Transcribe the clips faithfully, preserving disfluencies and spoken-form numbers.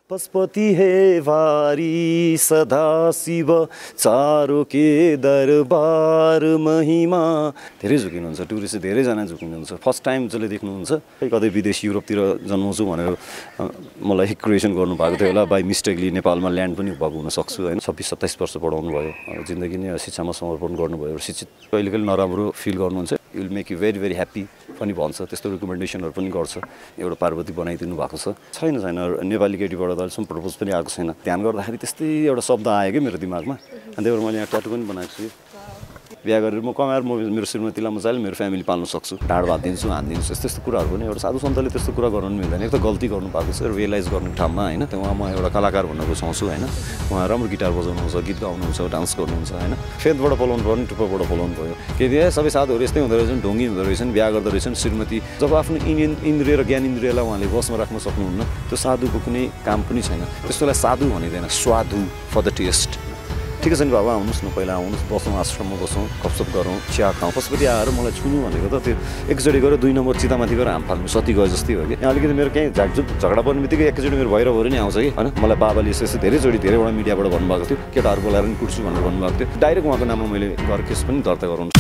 पशुपति हे वारी सदा शिव चारो के दरबार महिमा। धेरै झुकिनुहुन्छ टुरिस्ट धेरैजना झुकिनुहुन्छ फर्स्ट टाइम जसले देख्नुहुन्छ कतै विदेश युरोपतिर जन्माउँछु भनेर मलाई क्रिएसन गर्नुभएको थियो होला बाई मिस्टेकली नेपालमा ल्यान्ड पनि भएको हुनसक्छु होइन। छब्बिस सत्ताइस वर्ष पढाउनु भयो जिन्दगी नै शिक्षामा समर्पण गर्नुभयो। शिक्षित कहिले कहिले नराम्रो फिल गर्नुहुन्छ you will make you very very happy पनि भन्छ त्यस्तो रिकमेन्डेसनहरू पनि गर्छ। एउटा पार्वती बनाइदिनु भएको छ छैन छैन नेपाली केटीबाट त अहिलेसम्म प्रपोज पनि आएको छैन। ध्यान गर्दाखेरि त्यस्तै एउटा शब्द आयो क्या मेरो दिमागमा अनि त्यही भएर मैले यहाँ ट्याटु पनि बनाएको छु। बिहा गरेर म कमाएर म मेरो श्रीमतीलाई मजाले मेरो फ्यामिली पाल्न सक्छु ढाड भात दिन्छु हानिदिन्छु यस्तो यस्तो कुराहरू पनि एउटा साधु सन्तले त्यस्तो कुरा गर्नु पनि मिल्दैन। एक त गल्ती गर्नु भएको छ रियलाइज गर्नु ठाउँमा होइन। त्यो उहाँ म एउटा कलाकार भन्न रुचाउँछु होइन। उहाँ राम्रो गिटार बजाउनुहुन्छ गीत गाउनुहुन्छ डान्स गर्नुहुन्छ होइन। फेदबाट पलाउनु पर्यो नि टुप्पोबाट पलाउनु भयो के दिए सबै साधुहरू यस्तै हुँदो रहेछन् ढोङ्गी हुँदो रहेछन् बिहा गर्दो रहेछन् श्रीमती जब आफ्नो इन्डियन इन्द्रिय र ज्ञान इन्द्रियलाई उहाँले बसमा राख्न सक्नुहुन्न त्यो साधुको कुनै काम पनि छैन। त्यस्तोलाई साधु भनिँदैन स्वाधु फर द टेस्ट। ठिकै छ नि बाबा आउनुहोस् न पहिला आउनुहोस् बसौँ आश्रममा बसौँ गफसप गरौँ चिया खाउँ। पशुपति आएर मलाई छुनु भनेको त त्यो एकचोटि गएर दुई नम्बर चितामाथि गएर हाम फाल्नु सती गयो जस्तै हो कि। यहाँ अलिकति मेरो कहीँ झाकझुक झगडा पर्ने बित्तिकै एकैचोटि मेरो भैरवहरू नै आउँछ कि होइन। मलाई बाबाले यसो यसो धेरैचोटि धेरैवटा मिडियाबाट भन्नुभएको थियो केटाहरू बोलाएर पनि कुट्छु भनेर भन्नुभएको थियो। डाइरेक्ट उहाँको नाममा मैले घर केस पनि दर्ता गराउनु।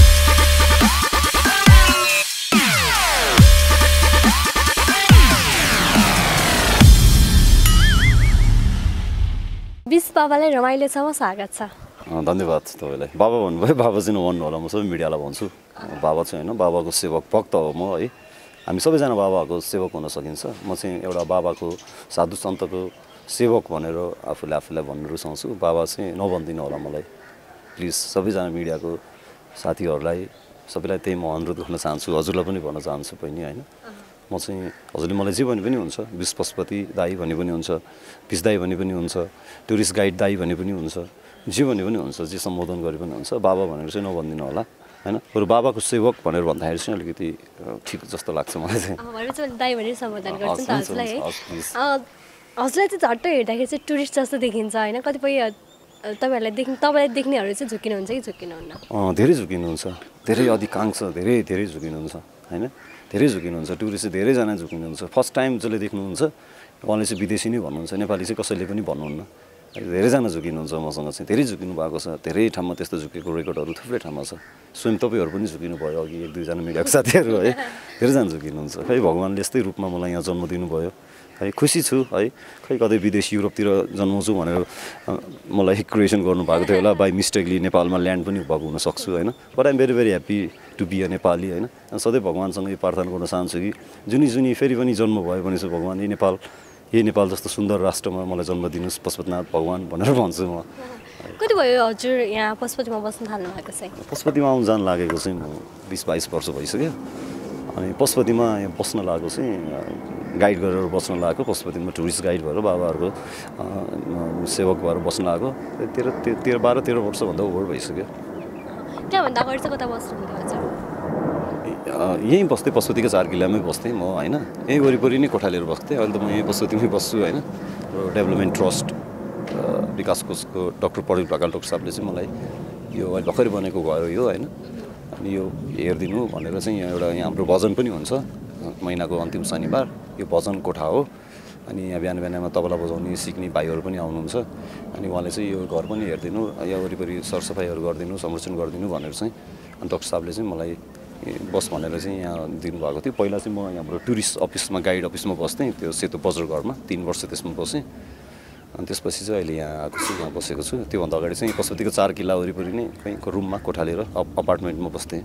बिस बाबालाई रमाइलोसम्म स्वागत छ। धन्यवाद तपाईँलाई। बाबा भन्नुभयो बाबा चाहिँ नभन्नु होला म सबै मिडियालाई भन्छु बाबा चाहिँ होइन बाबाको सेवक भक्त हो म है। हामी सबैजना बाबाको सेवक हुन सकिन्छ। म चाहिँ एउटा बाबाको साधु सन्तको सेवक भनेर आफूले आफूलाई भन्नु रुचाउँछु। बाबा चाहिँ नभनिदिनु होला मलाई प्लिज। सबैजना मिडियाको साथीहरूलाई सबैलाई त्यही म अनुरोध गर्न चाहन्छु हजुरलाई पनि भन्न चाहन्छु बहिनी होइन। म चाहिँ हजुरले मलाई जे भने पनि हुन्छ बिस पशुपति दाई भने पनि हुन्छ बिस दाई भने पनि हुन्छ टुरिस्ट गाइड दाई भने पनि हुन्छ जे भने पनि हुन्छ जे सम्बोधन गरे पनि हुन्छ बाबा भनेर चाहिँ नभनिदिनु होला होइन। बरु बाबाको सेवक भनेर भन्दाखेरि चाहिँ अलिकति ठिक जस्तो लाग्छ मलाई चाहिँ। दाई भनेर सम्बोधन गर्छु नि त हजुरलाई है। हजुरलाई चाहिँ झट्ट हेर्दाखेरि चाहिँ टुरिस्ट जस्तो देखिन्छ होइन। कतिपय तपाईँहरूलाई देख्ने तपाईँलाई देख्नेहरू चाहिँ झुकिनुहुन्छ कि झुकिनुहुन्न? अँ धेरै झुकिनुहुन्छ धेरै अधिकांश धेरै धेरै झुकिनुहुन्छ होइन। धेरै झुकिनुहुन्छ टुरिस्ट धेरैजना झुकिनुहुन्छ फर्स्ट टाइम जसले देख्नुहुन्छ उहाँले चाहिँ विदेशी नै भन्नुहुन्छ नेपाली चाहिँ कसैले पनि भन्नुहुन्न। धेरैजना झुकिनुहुन्छ मसँग चाहिँ धेरै झुकिनु भएको छ। धेरै ठाउँमा त्यस्तो झुकेको रेकर्डहरू थुप्रै ठाउँमा छ। स्वयं तपाईँहरू पनि झुकिनु भयो अघि एक दुईजना मिडियाको साथीहरू है धेरैजना झुकिनुहुन्छ। खै भगवान्ले यस्तै रूपमा मलाई यहाँ जन्म दिनुभयो है खुसी छु है। खै कतै विदेश युरोपतिर जन्माउँछु भनेर मलाई क्रिएसन गर्नुभएको थियो होला बाई मिस्टेकली नेपालमा ल्यान्ड पनि भएको हुनसक्छु होइन। But I'm very very happy to be a Nepali होइन। सधैँ भगवान्सँग यो प्रार्थना गर्न चाहन्छु कि जुनी जुनी फेरि पनि जन्म भयो भने चाहिँ भगवान् यही नेपाल यही नेपाल जस्तो सुन्दर राष्ट्रमा मलाई जन्म दिनुहोस् पशुपतिनाथ भगवान् भनेर भन्छु म। कति भयो हजुर यहाँ पशुपतिमा बस्न थाल्नु भएको चाहिँ? पशुपतिमा आउनु जान लागेको चाहिँ म बिस बाइस वर्ष भइसक्यो। अनि पशुपतिमा यहाँ बस्न लागेको चाहिँ गाइड गरेर बस्न लागेको पशुपतिमा टुरिस्ट गाइड भएर बाबाहरूको सेवक भएर बस्न लागेको तेह्र तेह्र बाह्र तेह्र वर्षभन्दा ओभर भइसक्यो। त्यहाँभन्दा अगाडि चाहिँ कता बस्नुहुन्थ्यो हजुर? यहीँ बस्थेँ पशुपतिको चार किल्लामै बस्थेँ म होइन। यहीँ वरिपरि नै कोठा लिएर बस्थेँ। अहिले त म यहीँ पशुपतिमै बस्छु होइन। डेभलपमेन्ट ट्रस्ट विकास कोषको डक्टर पौडेल ढकाल डक्टर साहबले चाहिँ मलाई यो अहिले भर्खरै बनेको घर हो यो होइन। अनि यो हेरिदिनु भनेर चाहिँ यहाँ एउटा यहाँ हाम्रो भजन पनि हुन्छ महिनाको अन्तिम शनिबार यो भजन कोठा हो। अनि यहाँ बिहान बिहानमा तबला बजाउने सिक्ने भाइहरू पनि आउनुहुन्छ। अनि उहाँले चाहिँ यो घर पनि हेरिदिनु यहाँ वरिपरि सरसफाइहरू गरिदिनु संरक्षण गरिदिनु भनेर चाहिँ अनि डक्टर साहबले चाहिँ मलाई बस भनेर चाहिँ यहाँ दिनुभएको थियो। पहिला चाहिँ म यहाँबाट टुरिस्ट अफिसमा गाइड अफिसमा बस्थेँ त्यो सेतो बजार घरमा तिन वर्ष त्यसमा बसेँ। अनि त्यसपछि चाहिँ अहिले यहाँ आएको छु यहाँ बसेको छु। त्योभन्दा अगाडि चाहिँ पशुपतिको चार किल्ला वरिपरि नै कहीँको रुममा कोठा लिएर अपार्टमेन्टमा बस्थेँ।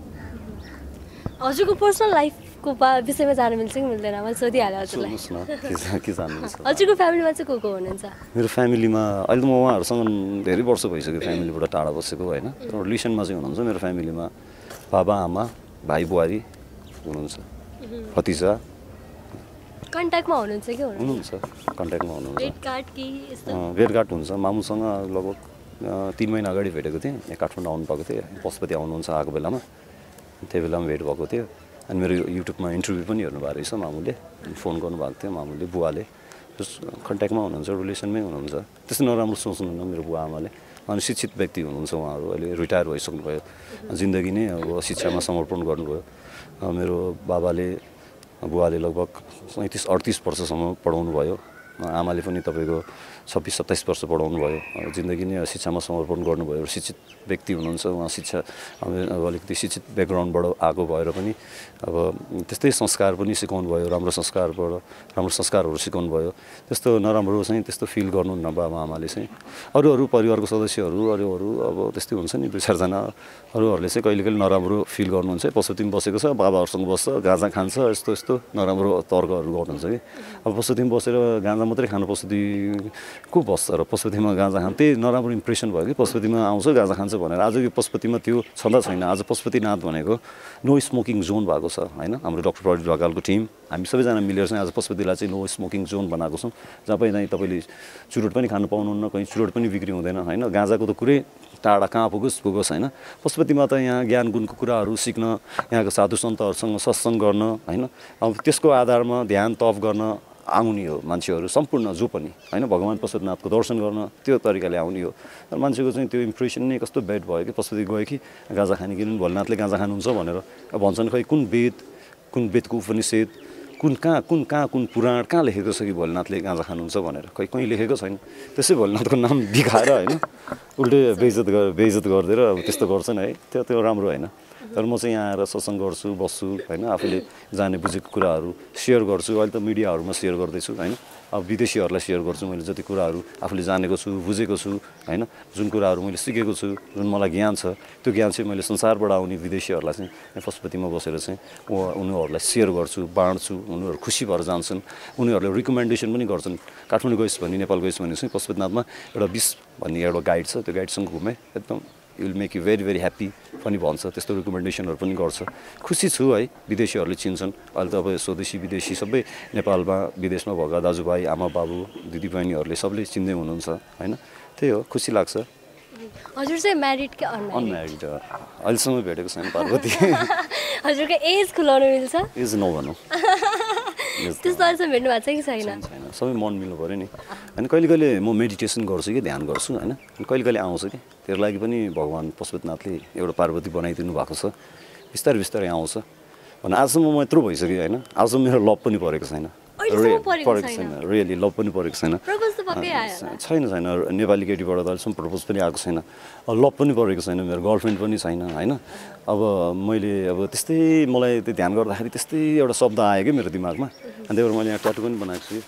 हजुरको पर्सनल लाइफको विषयमा जानु मिल्छ कि मिल्दैन मैले सोधिहालेँ हजुरलाई। के जान्नुहुन्छ? हजुरको फ्यामिलीमा चाहिँ को को हुनुहुन्छ? मेरो फ्यामिलीमा अहिले त म उहाँहरूसँग धेरै वर्ष भइसक्यो फ्यामिलीबाट टाढा बसेको होइन। तर रिलेसनमा चाहिँ हुनुहुन्छ मेरो फ्यामिलीमा बाबा आमा भाइ बुहारी हुनुहुन्छ भतिजा। कन्ट्याक्टमा हुनुहुन्छ कि हुनुहुन्छ? कन्ट्याक्टमा हुनुहुन्छ। भेटघाट कि यस्तो? भेटघाट हुन्छ मामुसँग लगभग तिन महिना अगाडि भेटेको थिएँ। यहाँ काठमाडौँ आउनु भएको थियो पशुपति आउनुहुन्छ आएको बेलामा त्यही बेलामा भेट भएको थियो। अनि मेरो युट्युबमा इन्टरभ्यू पनि हेर्नु भएको रहेछ मामुले फोन गर्नुभएको थियो मामुले बुवाले कन्ट्याक्टमा हुनुहुन्छ रिलेसनमै हुनुहुन्छ। त्यस्तो नराम्रो सोच्नुहुन्न मेरो बुवा आमाले। अनि शिक्षित व्यक्ति हुनुहुन्छ उहाँहरू अहिले रिटायर भइसक्नुभयो जिन्दगी नै अब शिक्षामा समर्पण गर्नुभयो। मेरो बाबाले बुवाले लगभग सैँतिस अडतिस वर्षसम्म पढाउनु भयो आमाले पनि तपाईँको छब्बिस सत्ताइस वर्ष पढाउनु भयो, जिन्दगी नै शिक्षामा समर्पण गर्नुभयो। शिक्षित व्यक्ति हुनुहुन्छ उहाँ, शिक्षा अब अलिकति शिक्षित ब्याकग्राउन्डबाट आएको भएर पनि अब त्यस्तै संस्कार पनि सिकाउनु भयो, राम्रो संस्कारबाट राम्रो संस्कारहरू सिकाउनु भयो। त्यस्तो नराम्रो चाहिँ त्यस्तो फिल गर्नुहुन्न बाबा आमाले चाहिँ। अरू अरू परिवारको सदस्यहरू अरू अरू अब त्यस्तै हुन्छ नि दुई चारजना अरूहरूले चाहिँ कहिले कहिले नराम्रो फिल गर्नुहुन्छ। पशुपतिमा बसेको छ, बाबाहरूसँग बस्छ, गाँजा खान्छ, यस्तो यस्तो नराम्रो तर्कहरू गर्नुहुन्छ कि। अब पशुपतिमा बसेर गाँजा मात्रै खानु पशुपति को बस्छ र पशुपतिमा गाँजा खानु, त्यही नराम्रो इम्प्रेसन भयो कि पशुपतिमा आउँछ गाँजा खान्छ भनेर। आज यो पशुपतिमा त्यो छँदा छैन। आज पशुपतिनाथ भनेको नो स्मोकिङ जोन भएको छ होइन। हाम्रो डाक्टर प्रदीप ढकालको टिम हामी सबैजना मिलेर चाहिँ आज पशुपतिलाई चाहिँ नो स्मोकिङ जोन बनाएको छौँ, जहाँ पनि चाहिँ तपाईँले चुरोट पनि खानु पाउनुहुन्न, कहीँ चुरोट पनि बिक्री हुँदैन होइन। गाँजाको त कुरै टाढा कहाँ पुगोस् पुगोस् होइन। पशुपतिमा त यहाँ ज्ञान गुणको कुराहरू सिक्न, यहाँको साधु सन्तहरूसँग सत्सङ्ग गर्न होइन, अब त्यसको आधारमा ध्यान तप गर्न आउने हो मान्छेहरू सम्पूर्ण जो पनि होइन। भगवान् पशुपतिनाथको दर्शन गर्न त्यो तरिकाले आउने हो। तर मान्छेको चाहिँ त्यो इम्प्रेसन नै कस्तो ब्याड भयो कि पशुपति गयो कि गाँजा खाने कि भोलेनाथले गाँजा खानुहुन्छ भनेर भन्छन्। खै कुन वेद कुन वेदको उपनिषेद कुन कहाँ कुन कहाँ कुन पुराण कहाँ लेखेको छ कि भोलेनाथले गाँजा खानुहुन्छ भनेर? खै कहीँ लेखेको छैन। त्यसै भोलेनाथको नाम दिखाएर होइन उल्टै बेइज्जत गर बेइज्जत गरिदिएर अब त्यस्तो गर्छन् है। त्यो त्यो राम्रो होइन। तर म चाहिँ यहाँ आएर सत्सङ्ग गर्छु, बस्छु होइन, आफूले जाने बुझेको कुराहरू सेयर गर्छु। अहिले त मिडियाहरूमा सेयर गर्दैछु होइन। अब विदेशीहरूलाई सेयर गर्छु मैले जति कुराहरू आफूले जानेको छु, बुझेको छु होइन, जुन कुराहरू मैले सिकेको छु, जुन मलाई ज्ञान छ, त्यो ज्ञान चाहिँ मैले संसारबाट आउने विदेशीहरूलाई चाहिँ पशुपतिमा बसेर चाहिँ उनीहरूलाई सेयर गर्छु, बाँड्छु। उनीहरू खुसी भएर जान्छन्, उनीहरूले रिकमेन्डेसन पनि गर्छन्। काठमाडौँ गइस् भने, नेपाल गइस् भने चाहिँ पशुपतिनाथमा एउटा बिस भन्ने एउटा गाइड छ, त्यो गाइडसँग घुमेँ, एकदम you will make you very very happy पनि भन्छ। त्यस्तो रिकमेन्डेसनहरू पनि गर्छ। खुसी छु है, विदेशीहरूले चिन्छन्। अहिले त अब स्वदेशी विदेशी सबै नेपालमा विदेशमा भएका दाजुभाइ आमा बाबु दिदीबहिनीहरूले सबले चिन्दै हुनुहुन्छ होइन। त्यही हो, खुसी लाग्छ। हजुर चाहिँ म्यारिड कि अनम्यारिड? अनम्यारिड अहिलेसम्म भेटेको छैन पार्वती। हजुरको एज खुलाउनु मिल्छ? एज नभनौँ। त्यस्तो अहिलेसम्म भेट्नु भएको छ कि छैन? छैन, सबै मन मिल्नु पऱ्यो नि। अनि कहिले कहिले म मेडिटेसन गर्छु कि ध्यान गर्छु होइन, कहिले कहिले आउँछ कि त्यसको लागि पनि भगवान् पशुपतिनाथले एउटा पार्वती बनाइदिनु भएको छ। बिस्तारै बिस्तारै आउँछ भने आजसम्म म यत्रो भइसक्यो होइन, आजसम्म मेरो लभ पनि परेको छैन। परेको छैन, रियली लभ पनि परेको छैन। छैन छैन नेपाली केटीबाट त अहिलेसम्म प्रपोज पनि आएको छैन, लभ पनि परेको छैन, मेरो गर्लफ्रेन्ड पनि छैन होइन। अब मैले अब त्यस्तै मलाई त्यो ध्यान गर्दाखेरि त्यस्तै एउटा शब्द आयो कि मेरो दिमागमा, अनि त्यही भएर मैले यहाँ ट्याटु पनि बनाएको छु।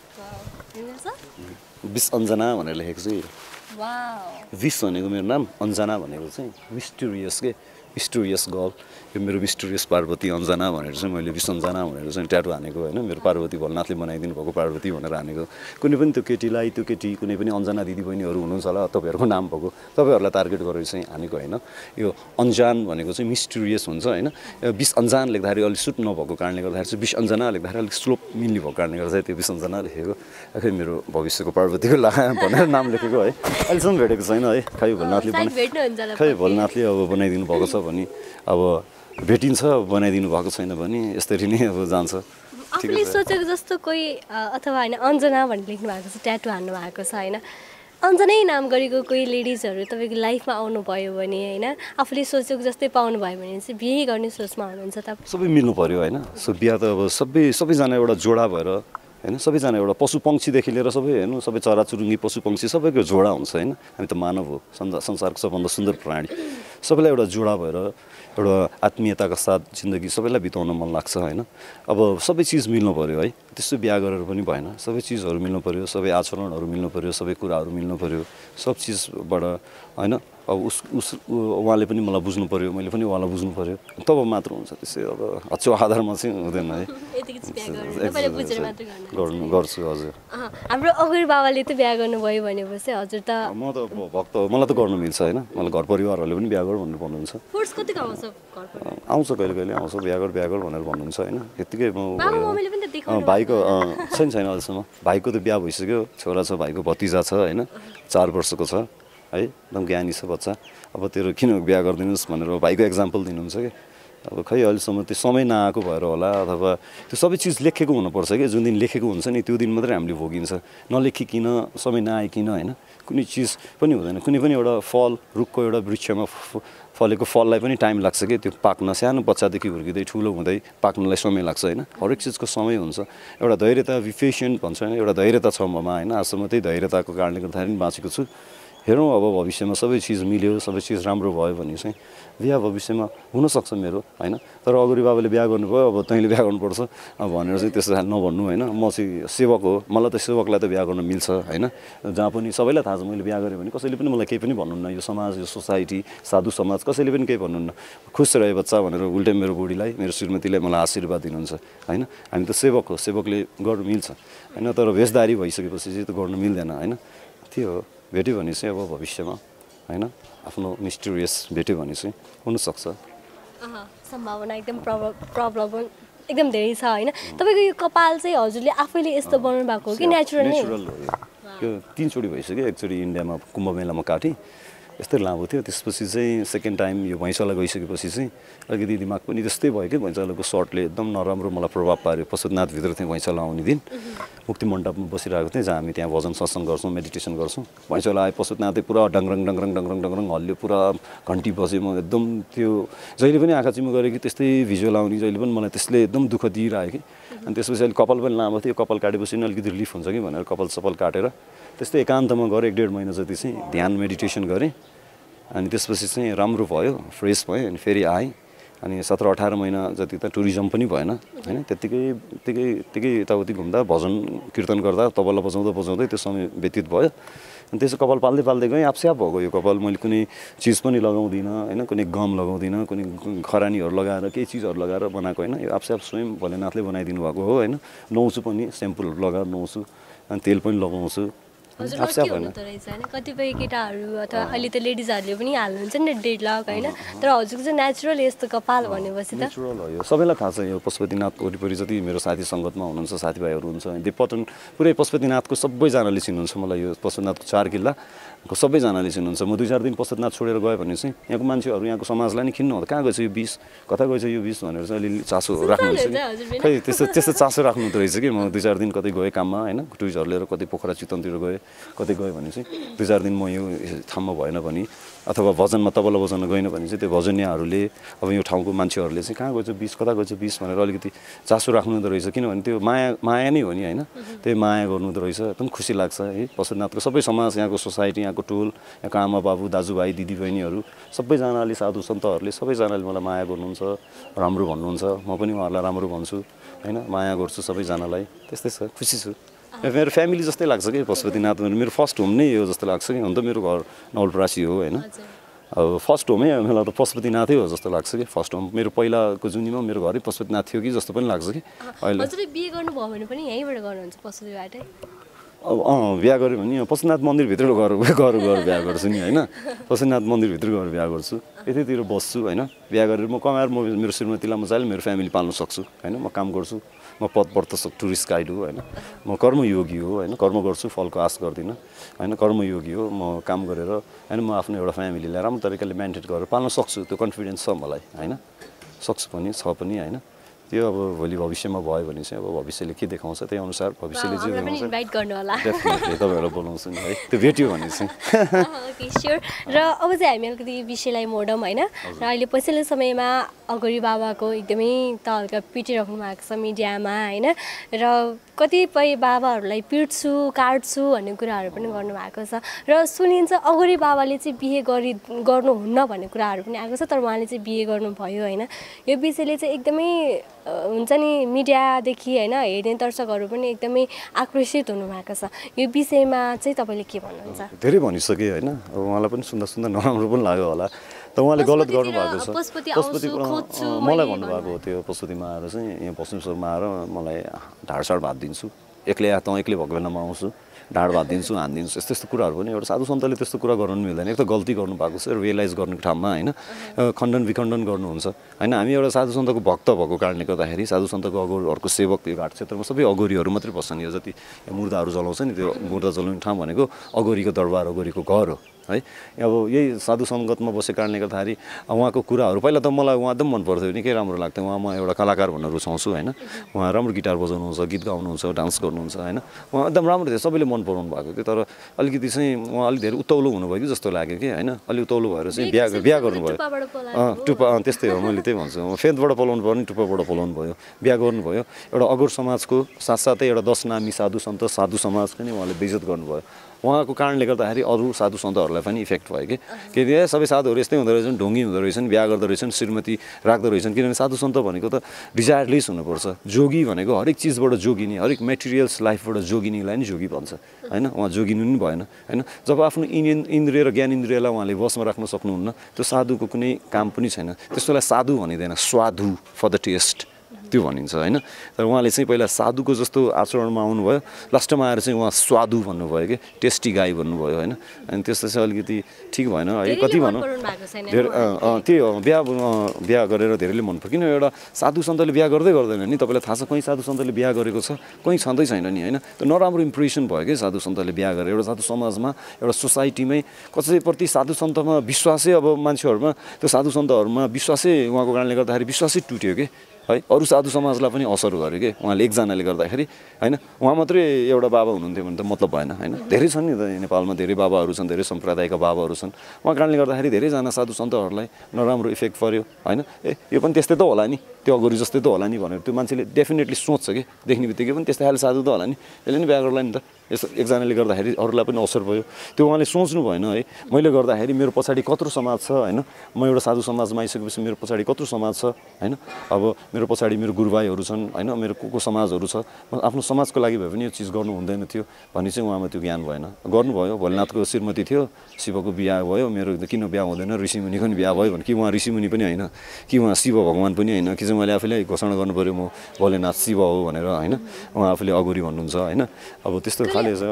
विस अञ्जना भनेर लेखेको छु। विस भनेको मेरो नाम, अञ्जना भनेको चाहिँ मिस्टेरियस के, मिस्टेरियस गर्ल। यो मेरो मिस्टेरियस पार्वती अञ्जना भनेर चाहिँ मैले विस अञ्जना भनेर चाहिँ ट्याटु हानेको होइन। मेरो पार्वती भोलेनाथले बनाइदिनु भएको पार्वती भनेर हानेको। कुनै पनि त्यो केटीलाई त्यो केटी कुनै पनि अञ्जना दिदीबहिनीहरू हुनुहुन्छ होला तपाईँहरूको नाम भएको, तपाईँहरूलाई टार्गेट गरेर चाहिँ हानेको होइन। यो अञ्जान भनेको चाहिँ मिस्टेरियस हुन्छ होइन। विस अञ्जान लेख्दाखेरि अलिक सुट नभएको कारणले गर्दाखेरि चाहिँ विस अञ्जना लेख्दाखेरि अलिक स्लोप मिल्ने भएको कारणले गर्दा चाहिँ त्यो विस अञ्जना लेखेको। खै मेरो भविष्यको पार्वतीको ला भनेर नाम लेखेको है। अहिलेसम्म भेटेको छैन है। खै भोलेनाथले खै भोलेनाथले अब बनाइदिनु भएको छ भने अब भेटिन्छ, बनाइदिनु भएको छैन भने यसरी नै अब जान्छ। आफूले सोचेको जस्तो कोही अथवा होइन अञ्जना भनेर लेख्नु भएको छ, ट्याटु हान्नु भएको छ होइन, अञ्जनै नाम गरेको कोही लेडिजहरू तपाईँको लाइफमा आउनुभयो भने होइन, आफूले सोचेको जस्तै पाउनु भयो भने चाहिँ बिहे गर्ने सोचमा हुनुहुन्छ त? सबै मिल्नु पऱ्यो होइन। सो बिहा त अब सबै सबैजना एउटा जोडा भएर होइन, सबैजना एउटा पशु पक्षीदेखि लिएर सबै हेर्नु सबै चराचुरुङ्गी पशु पक्षी सबैको जोडा हुन्छ होइन। हामी त मानव हो, संसारको सबभन्दा सुन्दर प्राणी। सबैलाई एउटा जोडा भएर एउटा आत्मीयताका साथ जिन्दगी सबैलाई बिताउन मन लाग्छ होइन। अब सबै चिज मिल्नु पऱ्यो है, त्यस्तो बिहा गरेर पनि भएन। सबै चिजहरू मिल्नु पऱ्यो, सबै आचरणहरू मिल्नु पऱ्यो, सबै कुराहरू मिल्नु पऱ्यो, सब चिजबाट होइन। अब उस उस उहाँले पनि मलाई बुझ्नु पऱ्यो, मैले पनि उहाँलाई बुझ्नु पऱ्यो, तब मात्र हुन्छ। त्यसै अब अच्छो आधारमा चाहिँ हुँदैन है। गर्नु गर्छु हजुर। हाम्रो अगुरी बाबाले त बिहा गर्नुभयो भनेपछि हजुर त? म त भक्त हो, मलाई त गर्नु मिल्छ होइन। मलाई घर परिवारहरूले पनि बिहा गर भनेर भन्नुहुन्छ। फोर्स कति आउँछ? आउँछ कहिले कहिले आउँछ, बिहा गर बिहा गर भनेर भन्नुहुन्छ होइन। यत्तिकै म भाइको छैन छैन अहिलेसम्म। भाइको त बिहा भइसक्यो, छोरा छ, भाइको भतिजा छ होइन, चार वर्षको छ है, एकदम ज्ञानी छ बच्चा। अब तेरो किन बिहा गरिदिनुहोस् भनेर भाइको एक्जाम्पल दिनुहुन्छ कि अब खै अहिलेसम्म त्यो समय नआएको भएर होला अथवा त्यो सबै चिज लेखेको हुनुपर्छ कि जुन दिन लेखेको हुन्छ नि त्यो दिन मात्रै हामीले भोगिन्छ नलेखिकन समय नआइकन होइन कुनै चिज पनि हुँदैन कुनै पनि एउटा फल रुखको एउटा वृक्षमा फलेको फललाई पनि टाइम लाग्छ कि त्यो पाक्न सानो बच्चादेखि हुर्किँदै ठुलो हुँदै पाक्नलाई समय लाग्छ होइन हरेक चिजको समय हुन्छ एउटा धैर्यता पेसेन्ट भन्छ होइन एउटा धैर्यता छ ममा होइन आजसम्म त्यही धैर्यताको कारणले गर्दाखेरि पनि बाँचेको छु हेरौँ अब भविष्यमा सबै चिज मिल्यो सबै चिज राम्रो भयो भने चाहिँ बिहा भविष्यमा हुनसक्छ मेरो होइन तर अगाडि बाबाले बिहा गर्नुभयो अब तैँले बिहा गर्नुपर्छ भनेर चाहिँ त्यस्तो नभन्नु होइन म चाहिँ सेवक हो मलाई त सेवकलाई त बिहा गर्न मिल्छ होइन जहाँ पनि सबैलाई थाहा छ मैले बिहा गरेँ भने कसैले पनि मलाई केही पनि भन्नुहुन्न यो समाज यो सोसाइटी साधु समाज कसैले पनि केही भन्नुहुन्न खुस रहे बच्चा भनेर उल्टै मेरो बुढीलाई मेरो श्रीमतीलाई मलाई आशीर्वाद दिनुहुन्छ होइन हामी त सेवक हो सेवकले गर्नु मिल्छ होइन तर भेषधारी भइसकेपछि चाहिँ त गर्नु मिल्दैन होइन त्यो हो भेट्यो भने चाहिँ अब भविष्यमा होइन आफ्नो मिस्टेरियस भेट्यो भने चाहिँ हुनसक्छ सम्भावना एकदम प्रब्लम एकदम धेरै छ होइन तपाईँको यो कपाल चाहिँ हजुरले आफैले यस्तो बनाउनु भएको हो कि नेचुरल नै नेचुरल हो यो तिनचोटि भइसक्यो एकचोटि इन्डियामा कुम्भ मेलामा काटेँ यस्तै लामो थियो त्यसपछि चाहिँ सेकेन्ड टाइम यो भैँचाला गइसकेपछि चाहिँ अलिकति दिमाग पनि त्यस्तै भयो कि भैँचालाको सर्टले एकदम नराम्रो मलाई प्रभाव पार्यो पशुपतिनाथभित्र थिएँ भैँचाला आउने दिन मुक्ति मण्डपमा बसिरहेको थिएँ जहाँ हामी त्यहाँ भजन सत्सङ्ग गर्छौँ मेडिटेसन गर्छौँ भैँचाला आए पशुपतिनाथै पुरा डङरङ डङरङ डङरङ डङरङ हल्यो पुरा घन्टी बसेँ म एकदम त्यो जहिले पनि आँखा चिम्म गरेँ कि त्यस्तै भिजुअल आउने जहिले पनि मलाई त्यसले एकदम दुःख दिइरहेको कि अनि त्यसपछि अलिक कपाल पनि लामो थियो कपाल काटेपछि पनि अलिकति रिलिफ हुन्छ कि भनेर कपाल सपाल काटेर त्यस्तै एकान्तमा गरेँ एक डेढ महिना जति चाहिँ ध्यान मेडिटेसन गरेँ अनि त्यसपछि चाहिँ राम्रो भयो फ्रेस भयो अनि फेरि आएँ अनि सत्र अठार महिना जति त टुरिज्म पनि भएन होइन त्यत्तिकै त्यतिकै त्यतिकै यताउति घुम्दा भजन कीर्तन गर्दा तबला बजाउँदा बजाउँदै त्यो समय व्यतीत भयो अनि त्यसो कपाल पाल्दै पाल्दै गएँ आफस्याप भएको यो कपाल मैले कुनै चिज पनि लगाउँदिनँ होइन कुनै गम लगाउँदिनँ कुनै खरानीहरू लगाएर केही चिजहरू लगाएर बनाएको होइन यो आफस्याप स्वयं भोलेनाथले बनाइदिनु भएको हो होइन नुहाउँछु पनि स्याम्पुलहरू लगाएर नुहाउँछु अनि तेल पनि लगाउँछु कतिपय केटाहरू अथवा अहिले त लेडिजहरूले पनि हाल्नुहुन्छ नि डेड लक होइन तर हजुरको चाहिँ नेचुरल यस्तो कपाल भनेपछि त नेचुरल हो यो सबैलाई थाहा छ यो पशुपतिनाथ वरिपरि जति मेरो साथी सङ्गतमा हुनुहुन्छ साथीभाइहरू हुन्छ देवपटन पुरै पशुपतिनाथको सबैजनाले चिन्नुहुन्छ मलाई यो पशुपतिनाथको चार किल्लाको सबैजनाले चिन्नुहुन्छ म दुई चार दिन पशुपतिनाथ छोडेर गयो भने चाहिँ यहाँको मान्छेहरू यहाँको समाजलाई नि खिन्नु हुन्छ कहाँ गएछ यो बिस कता गएछ यो बिस भनेर चाहिँ अलिअलि चासो राख्नुहुन्छ कि खै त्यस्तो त्यस्तो चासो राख्नु हुँदो रहेछ कि म दुई चार दिन कतै गएँ काममा होइन टुरिस्टहरू लिएर कतै पोखरा चितवनतिर गएँ कतै गयो भने चाहिँ दुई चार दिन म यो ठाउँमा भएन भने अथवा भजनमा तबला बजाउन गएन भने चाहिँ त्यो भजनियाहरूले अब यो ठाउँको मान्छेहरूले चाहिँ कहाँ गएछ बिस कता गएछ बिस भनेर अलिकति चासो राख्नु हुँदो रहेछ किनभने त्यो माया माया नै हो नि होइन त्यही माया गर्नु हुँदो रहेछ एकदम खुसी लाग्छ है पशुपतिनाथको सबै समाज यहाँको सोसाइटी यहाँको टोल यहाँको आमा बाबु दाजुभाइ दिदीबहिनीहरू सबैजनाले साधु सन्तहरूले सबैजनाले मलाई माया गर्नुहुन्छ राम्रो भन्नुहुन्छ म पनि उहाँहरूलाई राम्रो भन्छु होइन माया गर्छु सबैजनालाई त्यस्तै छ खुसी छु मेरो फ्यामिली जस्तै लाग्छ कि पशुपतिनाथ मेरो फर्स्ट होम नै हो जस्तो लाग्छ कि हुन त मेरो घर नवलपरासी हो होइन अब फर्स्ट होमै मलाई त पशुपतिनाथै हो जस्तो लाग्छ कि फर्स्ट होम मेरो पहिलाको जुनीमा मेरो घरै पशुपतिनाथ थियो कि जस्तो पनि लाग्छ कि अहिले बिहे गर्नुभयो भने पनि यहीँबाट गर्नुहुन्छ पशुपतिबाटै अब अँ बिहा गऱ्यो भने पशुपतिनाथ मन्दिरभित्र गएर गएर गएर बिहा गर्छु नि होइन पशुपतिनाथ मन्दिरभित्र गएर बिहा गर्छु यतैतिर बस्छु होइन बिहा गरेर म कमाएर म मेरो श्रीमतीलाई मजाले मेरो फ्यामिली पाल्न सक्छु होइन म काम गर्छु म पदव्रत टुरिस्ट गाइड हो होइन म कर्मयोगी हो होइन कर्म गर्छु फलको आश गर्दिनँ होइन कर्मयोगी हो म काम गरेर होइन म आफ्नो एउटा फ्यामिलीलाई राम्रो तरिकाले मेन्टेन गरेर पाल्न सक्छु त्यो कन्फिडेन्स छ मलाई होइन सक्छु पनि छ पनि होइन त्यो अब भोलि भविष्यमा भयो भने चाहिँ अब भविष्यले के देखाउँछ त्यही अनुसार भविष्यले चाहिँ इन्भाइट गर्नु होला डेफिनेटली तपाईँहरूलाई बोलाउँछु नि है त्यो भेट्यो भने चाहिँ ओके स्योर र अब चाहिँ हामी अलिकति विषयलाई मोडौँ होइन र अहिले पछिल्लो समयमा अघोरी बाबाको एकदमै त हल्का पिटिराख्नु भएको छ मिडियामा होइन र कतिपय बाबाहरूलाई पिट्छु काट्छु भन्ने कुराहरू पनि गर्नुभएको छ र सुनिन्छ अघोरी बाबाले चाहिँ बिहे गरी गर्नुहुन्न भन्ने कुराहरू पनि आएको छ तर उहाँले चाहिँ बिहे गर्नुभयो होइन यो विषयले चाहिँ एकदमै हुन्छ नि मिडियादेखि होइन हेर्ने दर्शकहरू पनि एकदमै आक्रोशित हुनुभएको छ यो विषयमा चाहिँ तपाईँले के भन्नुहुन्छ धेरै भनिसकेँ होइन अब उहाँलाई पनि सुन्दा सुन्दा नराम्रो पनि लाग्यो होला त उहाँले गलत गर्नुभएको छ पशुपति मलाई भन्नुभएको हो त्यो पशुपतिमा आएर चाहिँ यहाँ पशुपतिमा आएर मलाई ढाडसाड भात दिन्छु एक्लै आ त एक्लै भएको बेलामा आउँछु ढाड भात दिन्छु हानिदिन्छु यस्तो यस्तो कुराहरू पनि एउटा साधु सन्तले त्यस्तो कुरा गर्नु मिल्दैन एक त गल्ती गर्नुभएको छ रियलाइज गर्नुको ठाउँमा होइन खण्डन विखण्डन गर्नुहुन्छ होइन हामी एउटा साधु सन्तको भक्त भएको कारणले गर्दाखेरि साधु सन्तको अगोरीहरूको सेवक यो घाट क्षेत्रमा सबै अगोरीहरू मात्रै बस्छन् यो जति मुर्दाहरू जलाउँछ नि त्यो मुर्दा जलाउने ठाउँ भनेको अगोरीको दरबार अगोरीको घर हो है अब यही साधु सङ्गतमा बसेको कारणले गर्दाखेरि उहाँको कुराहरू पहिला त मलाई उहाँ एकदम मन पर्थ्यो निकै राम्रो लाग्थ्यो उहाँ म एउटा कलाकार भन्न रुचाउँछु होइन उहाँ राम्रो गिटार बजाउनुहुन्छ गीत गाउनुहुन्छ डान्स गर्नुहुन्छ होइन उहाँ एकदम राम्रो थियो सबैले मन पराउनु भएको थियो तर अलिकति चाहिँ उहाँ अलिक धेरै उत्ताउलो हुनुभयो कि जस्तो लाग्यो कि होइन अलिक उत्ताउलो भएर चाहिँ बिहा बिहा गर्नुभयो अँ टुप्पा त्यस्तै हो मैले त्यही भन्छु फेदबाट पलाउनु पर्ने टुप्पाबाट पलाउनु भयो बिहा गर्नुभयो एउटा अघोर समाजको साथसाथै एउटा दस नामी साधु सन्त साधु समाजको नि उहाँले बेइज्जत गर्नुभयो उहाँको कारणले गर्दाखेरि अरू साधु सन्तहरूलाई पनि इफेक्ट भयो कि किनकि सबै साधुहरू यस्तै हुँदो रहेछन् ढोङ्गी हुँदो रहेछन् बिहा गर्दो रहेछन् श्रीमती राख्दो रहेछन् किनभने साधु सन्त भनेको त डिजायरलेस हुनुपर्छ जोगी भनेको हरेक चिजबाट जोगिने हरेक मेटेरियल्स लाइफबाट जोगिनीलाई नि जोगी भन्छ होइन उहाँ जोगिनु नि भएन होइन जब आफ्नो इन्डियन इन्द्रिय र ज्ञान इन्द्रियलाई उहाँले वशमा राख्न सक्नुहुन्न त्यो साधुको कुनै काम पनि छैन त्यस्तोलाई साधु भनिँदैन स्वाधु फर द टेस्ट त्यो भनिन्छ होइन तर उहाँले चाहिँ पहिला साधुको जस्तो आचरणमा आउनुभयो लास्टमा आएर चाहिँ उहाँ स्वादु भन्नुभयो कि टेस्टी गाई भन्नुभयो होइन अनि त्यस्तो चाहिँ अलिकति ठिक भएन है कति भनौँ धेरै त्यही हो बिहा बिहा गरेर धेरैले मन पर्छ किन एउटा साधु सन्तले बिहा गर्दै गर्दैन नि तपाईँलाई थाहा छ कहीँ साधु सन्तले बिहा गरेको छ कहीँ छँदै छैन नि होइन त्यो नराम्रो इम्प्रेसन भयो कि साधु सन्तले बिहा गरेर एउटा साधु समाजमा एउटा सोसाइटीमै कसैप्रति साधु सन्तमा विश्वासै अब मान्छेहरूमा त्यो साधु सन्तहरूमा विश्वासै उहाँको कारणले गर्दाखेरि विश्वासै टुट्यो कि है अरू साधु समाजलाई पनि असर गर्यो कि उहाँले एकजनाले गर्दाखेरि होइन उहाँ मात्रै एउटा बाबा हुनुहुन्थ्यो भने त मतलब भएन होइन धेरै छन् नि त नेपालमा धेरै बाबाहरू छन् धेरै सम्प्रदायका बाबाहरू छन् उहाँ कारणले गर्दाखेरि धेरैजना साधु सन्तहरूलाई नराम्रो इफेक्ट पर्यो होइन ए यो पनि त्यस्तै त होला नि त्यो अगाडि जस्तै त होला नि भनेर त्यो मान्छेले डेफिनेटली सोच्छ कि देख्ने बित्तिकै पनि त्यस्तै खाले साधु त होला नि त्यसले नि बिहा गर्ला नि त यस्तो एकजनाले गर्दाखेरि अरूलाई पनि असर भयो त्यो उहाँले सोच्नु भएन है मैले गर्दाखेरि मेरो पछाडि कत्रो समाज छ होइन म एउटा साधु समाजमा आइसकेपछि मेरो पछाडि कत्रो समाज छ होइन अब मेरो पछाडि मेरो गुरुभाइहरू छन् होइन मेरो को को समाजहरू छ म आफ्नो समाजको लागि भए पनि यो चिज गर्नु हुँदैन थियो भन्ने चाहिँ उहाँमा त्यो ज्ञान भएन गर्नुभयो भोलेनाथको श्रीमती थियो शिवको बिहा भयो मेरो किन बिहा हुँदैन ऋषिमुनिको नि बिहा भयो भने कि उहाँ ऋषिमुनि पनि होइन कि उहाँ शिव भगवान् पनि होइन कि चाहिँ मैले आफैले घोषणा गर्नु पऱ्यो म भोलेनाथ शिव हो भनेर होइन उहाँ आफूले अघोरी भन्नुहुन्छ होइन अब त्यस्तो खाले छ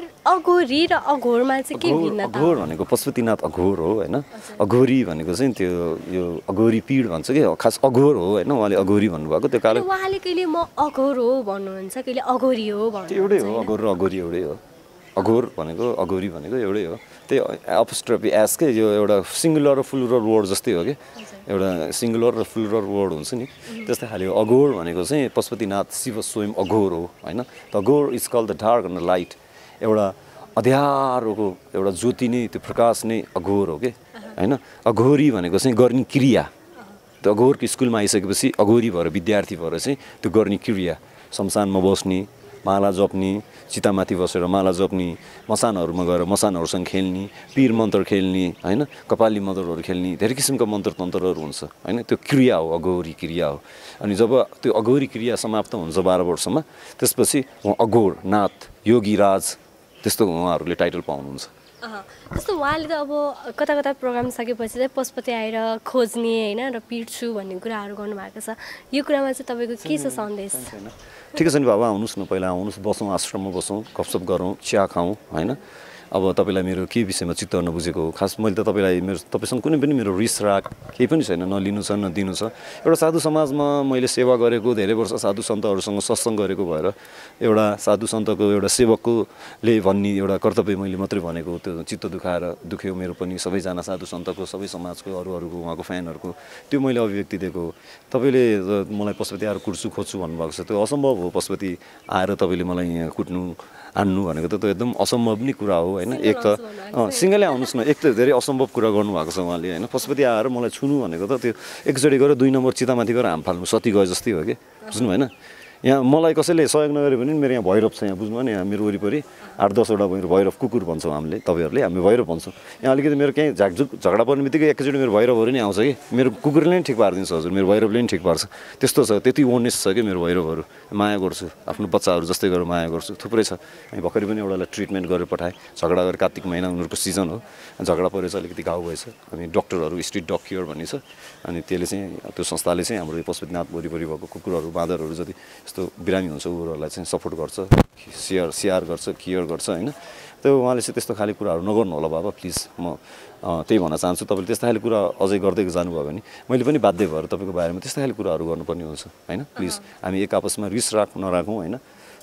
अघोरी र अघोरमा चाहिँ के भिन्नता अघोर भनेको पशुपतिनाथ अघोर हो होइन अघोरी भनेको चाहिँ त्यो यो अघोरी पीड भन्छ कि खास अघोर हो होइन उहाँले अघोरी भन्नुभएको त्यो कारणले उहाँले कहिले म अघोर हो भन्नुहुन्छ कहिले अघोरी हो भन्नुहुन्छ एउटै हो अघोर र अघोरी एउटै हो अघोर भनेको अघोरी भनेको एउटै हो त्यही एपोस्ट्रोफी एस के यो एउटा सिङ्गुलर र फ्लुरल वर्ड जस्तै हो कि एउटा सिङ्गुलर र फ्लुरल वर्ड हुन्छ नि त्यस्तै खाले अघोर भनेको चाहिँ पशुपतिनाथ शिव स्वयं अघोर हो होइन the Aghor is call the dark and the light एउटा अँध्यारोको एउटा ज्योति नै त्यो प्रकाश नै अघोर हो कि होइन अघोरी भनेको चाहिँ गर्ने क्रिया त्यो अघोरको स्कुलमा आइसकेपछि अघोरी भएर विद्यार्थी भएर चाहिँ त्यो गर्ने क्रिया शमशानमा बस्ने माला जप्ने चितामाथि बसेर माला जप्ने मसानहरूमा गएर मसानहरूसँग खेल्ने पीर मन्त्र खेल्ने होइन कपाली मन्त्रहरू खेल्ने धेरै किसिमका मन्त्र तन्त्रहरू हुन्छ होइन त्यो क्रिया हो अघोरी क्रिया हो अनि जब त्यो अघोरी क्रिया समाप्त हुन्छ बाह्र वर्षमा त्यसपछि उहाँ अघोर नाथ योगी राज त्यस्तो उहाँहरूले टाइटल पाउनुहुन्छ जस्तो उहाँले त अब कता कता प्रोग्राम सकेपछि चाहिँ पशुपति आएर खोज्ने होइन र पिट्छु भन्ने कुराहरू गर्नुभएको छ यो कुरामा चाहिँ तपाईँको के छ सन्देश ठिकै छ नि बाबा आउनुहोस् न पहिला आउनुहोस् बसौँ आश्रममा बसौँ गफसप गरौँ चिया खाऊँ होइन अब तपाईँलाई मेरो के विषयमा चित्त नबुझेको हो खास मैले त तपाईँलाई मेरो तपाईँसँग कुनै पनि मेरो रिस राग केही पनि छैन नलिनु छ नदिनु छ एउटा साधु समाजमा मैले सेवा गरेको धेरै वर्ष साधु सन्तहरूसँग सत्सङ्ग गरेको भएर एउटा साधु सन्तको एउटा सेवककोले भन्ने एउटा कर्तव्य मैले मात्रै भनेको त्यो चित्त दुखाएर दुख्यो मेरो पनि सबैजना साधु सन्तको सबै समाजको अरू अरूको उहाँको फ्यानहरूको त्यो मैले अभिव्यक्ति दिएको हो तपाईँले मलाई पशुपति आएर कुट्छु खोज्छु भन्नुभएको छ त्यो असम्भव हो पशुपति आएर तपाईँले मलाई यहाँ कुट्नु हान्नु भनेको त त्यो एकदम असम्भव नै कुरा हो होइन एक त सिङ्गलै आउनुहोस् न एक त धेरै असम्भव कुरा गर्नुभएको छ उहाँले होइन पशुपति आएर मलाई छुनु भनेको त त्यो एकचोटि गएर दुई नम्बर चितामाथि गएर हाम फाल्नु सती गए जस्तै हो कि बुझ्नु भएन यहाँ मलाई कसैले सहयोग नगरे भने मेरो यहाँ भैरव छ यहाँ बुझ्नु भने यहाँ मेरो वरिपरि आठ दसवटा मेरो भैरव कुकुर भन्छौँ हामीले तपाईँहरूले हामी भैरव भन्छौँ यहाँ अलिकति मेरो कहीँ झाकझुक झगडा पर्ने बित्तिकै एकैचोटि मेरो भैरवहरू नै आउँछ कि मेरो कुकुरले नै ठिक पारिदिन्छ हजुर मेरो भैरवले नै ठिक पार्छ त्यस्तो छ त्यति ओनेस छ कि मेरो भैरवहरू माया गर्छु आफ्नो बच्चाहरू जस्तै गरेर माया गर्छु थुप्रै छ हामी भर्खरै पनि एउटालाई ट्रिटमेन्ट गरेर पठाएँ झगडा गरेर कार्तिक महिना उनीहरूको सिजन हो झगडा परेर अलिकति घाउ भएछ अनि डक्टरहरू स्ट्रिट डग केयर भन्ने छ अनि त्यसले चाहिँ त्यो संस्थाले चाहिँ हाम्रो पशुपतिनाथ वरिपरि भएको कुकुरहरू बाँदरहरू जति यस्तो बिरामी हुन्छ उनीहरूलाई चाहिँ सपोर्ट गर्छ सेयर स्याहार गर्छ केयर गर्छ होइन त्यो उहाँले चाहिँ त्यस्तो खाले कुराहरू नगर्नु होला बाबा प्लिज म त्यही भन्न चाहन्छु तपाईँले त्यस्तो खाले कुरा अझै गर्दै जानुभयो भने मैले पनि बाध्य भएर तपाईँको बारेमा त्यस्तो खाले कुराहरू गर्नुपर्ने हुन्छ होइन प्लिज हामी एक आपसमा रिस राख नराखौँ होइन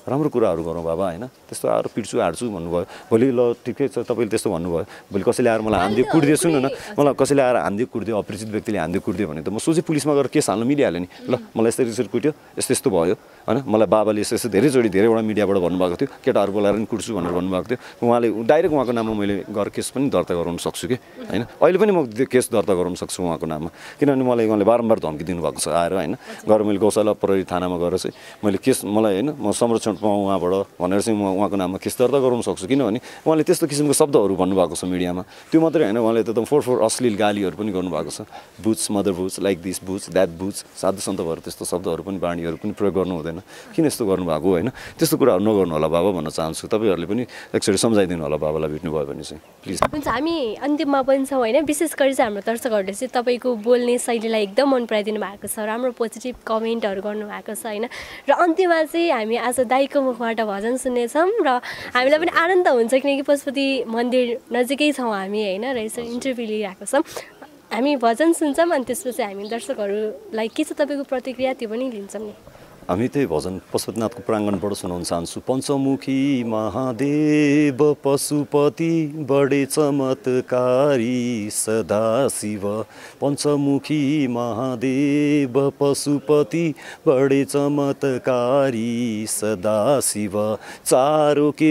राम्रो कुराहरू गरौँ बाबा होइन त्यस्तो आएर पिट्छु हाड्छु भन्नुभयो भोलि ल ठिकै छ तपाईँले त्यस्तो भन्नुभयो भोलि कसैले आएर मलाई हान्दियो कुट्दियो सुन्नु न मलाई कसैले आएर हान्दियो कुट्दियो अपरिचित व्यक्तिले हान्दियो कुट्दियो भने त म सोझै पुलिसमा गएर केस हाल्नु मिलिहाल्यो नि ल मलाई यसरी यसरी कुट्यो यस्तो यस्तो भयो होइन मलाई बाबाले यस्तो यस्तो धेरैचोटि धेरैवटा मिडियाबाट भन्नुभएको थियो केटाहरू बोलाएर नि कुट्छु भनेर भन्नुभएको थियो उहाँले डाइरेक्ट उहाँको नाममा मैले गएर केस पनि दर्ता गराउन सक्छु कि होइन अहिले पनि म त्यो केस दर्ता गराउन सक्छु उहाँको नाममा किनभने मलाई उहाँले बारम्बार धम्की दिनुभएको छ आएर होइन गएर मैले गौशाला प्रहरी थानामा गएर चाहिँ मैले केस मलाई होइन म संरक्षण पाऊँ उहाँबाट भनेर चाहिँ म उहाँको नाममा केस दर्ता गराउन सक्छु किनभने उहाँले त्यस्तो किसिमको शब्दहरू भन्नुभएको छ मिडियामा त्यो मात्रै होइन उहाँले त फोर फोर अश्लील गालीहरू पनि गर्नुभएको छ bitch mother bitch like this bitch that bitch sadhu सन्त भएर त्यस्तो शब्दहरू पनि बाणीहरू पनि प्रयोग गर्नु हुँदैन किन यस्तो गर्नुभएको होइन त्यस्तो कुराहरू नगर्नु होला बाबा भन्न चाहन्छु तपाईँहरूले पनि एकचोटि सम्झाइदिनु होला बाबालाई भेट्नुभयो भने चाहिँ प्लिज हुन्छ हामी अन्तिममा पनि छौँ होइन विशेष गरी चाहिँ हाम्रो दर्शकहरूले चाहिँ तपाईँको बोल्ने शैलीलाई एकदम मन पराइदिनु भएको छ राम्रो पोजिटिभ कमेन्टहरू गर्नुभएको छ होइन र अन्त्यमा चाहिँ हामी आज दाइको मुखबाट भजन सुन्नेछौँ र हामीलाई पनि आनन्द हुन्छ किनकि पशुपति मन्दिर नजिकै छौँ हामी होइन र यसरी इन्टरभ्यू लिइरहेको छौँ हामी भजन सुन्छौँ अनि त्यसपछि हामी दर्शकहरूलाई के छ तपाईँको प्रतिक्रिया त्यो पनि लिन्छौँ नि हामी त्यही भजन पशुपतिनाथको प्राङ्गणबाट सुनाउन चाहन्छु पञ्चमुखी महादेव पशुपति बडे चमत्कारी सदाशिव पञ्चमुखी महादेव पशुपति बडे चमत्कारी सदाशिव चारों के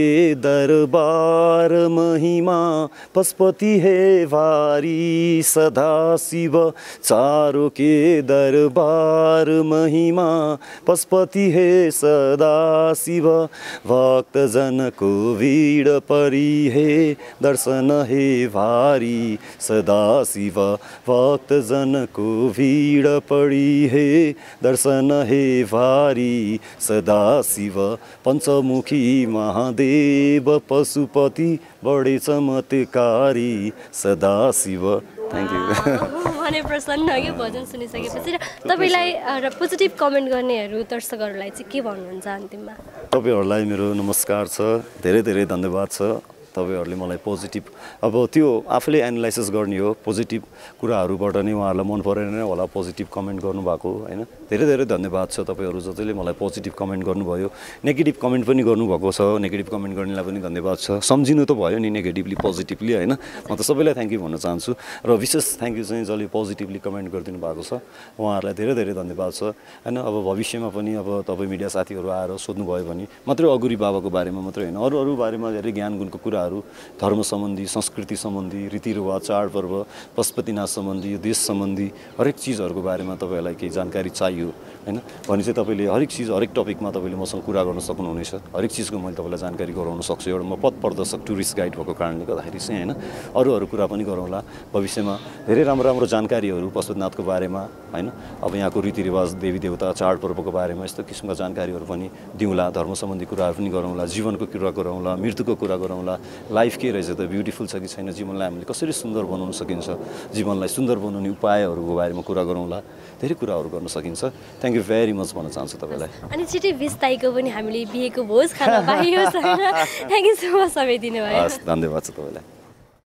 दरबार महिमा पशुपति है भारी सदाशिव चारों के दरबार महिमा पशुपति है सदाशिव भक्त जन को भीड़ परी है दर्शन है भारी सदाशिव भक्त जन को भीड़ पड़ी है दर्शन है भारी सदाशिव पंचमुखी महादेव पशुपति बडे चमत्कारी सदाशिव थ्याङ्क यू भने प्रसन्न के भजन सुनिसकेपछि र तपाईँलाई र पोजिटिभ कमेन्ट गर्नेहरू दर्शकहरूलाई चाहिँ के भन्नुहुन्छ अन्तिममा तपाईँहरूलाई मेरो नमस्कार छ धेरै धेरै धन्यवाद छ तपाईँहरूले मलाई पोजिटिभ अब त्यो आफूले एनालाइसिस गर्ने हो पोजिटिभ कुराहरूबाट नै उहाँहरूलाई मन परेन नै होला पोजिटिभ कमेन्ट गर्नुभएको होइन धेरै धेरै धन्यवाद छ तपाईँहरू जतिले मलाई पोजिटिभ कमेन्ट गर्नुभयो नेगेटिभ कमेन्ट पनि गर्नुभएको छ नेगेटिभ कमेन्ट गर्नेलाई पनि धन्यवाद छ सम्झिनु त भयो नि नेगेटिभली पोजिटिभली होइन म त सबैलाई थ्याङ्क यू भन्न चाहन्छु र विशेष थ्याङ्क यू चाहिँ जसले पोजिटिभली कमेन्ट गरिदिनु भएको छ उहाँहरूलाई धेरै धेरै धन्यवाद छ होइन अब भविष्यमा पनि अब तपाईँ मिडिया साथीहरू आएर सोध्नुभयो भने मात्रै अगुरी बाबाको बारेमा मात्रै होइन अरू अरू बारेमा धेरै ज्ञान गुणको कुरा धर्म सम्बन्धी संस्कृति सम्बन्धी रीतिरिवाज चाडपर्व पशुपतिनाथ सम्बन्धी देश सम्बन्धी हरेक चिजहरूको बारेमा तपाईँहरूलाई केही जानकारी चाहियो होइन भने चाहिँ तपाईँले हरेक चिज हरेक टपिकमा तपाईँले मसँग कुरा गर्न सक्नुहुनेछ हरेक चिजको मैले तपाईँलाई जानकारी गराउन सक्छु एउटा म पथ प्रदर्शक टुरिस्ट गाइड भएको कारणले गर्दाखेरि चाहिँ होइन अरू अरू कुरा पनि गरौँला भविष्यमा धेरै राम्रो राम्रो जानकारीहरू पशुपतिनाथको बारेमा होइन अब यहाँको रीतिरिवाज देवी देवता चाडपर्वको बारेमा यस्तो किसिमका जानकारीहरू पनि दिउँला धर्म सम्बन्धी कुराहरू पनि गरौँला जीवनको कुरा गरौँला मृत्युको कुरा गरौँला लाइफ के रहेछ त ब्युटिफुल छ कि छैन जीवनलाई हामीले कसरी सुन्दर बनाउन सकिन्छ जीवनलाई सुन्दर बनाउने उपायहरूको बारेमा कुरा गरौँला धेरै कुराहरू गर्न सकिन्छ थ्याङ्क यू भेरी मच भन्न चाहन्छु तपाईँलाई अनि छिटै बिस तारिकको पनि हामीले बिहेको भोज खान पाइयोस् होइन थ्याङ्क यू सो मच समय दिनुभयो धन्यवाद छ तपाईँलाई